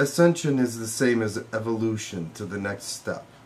Ascension is the same as evolution to the next step.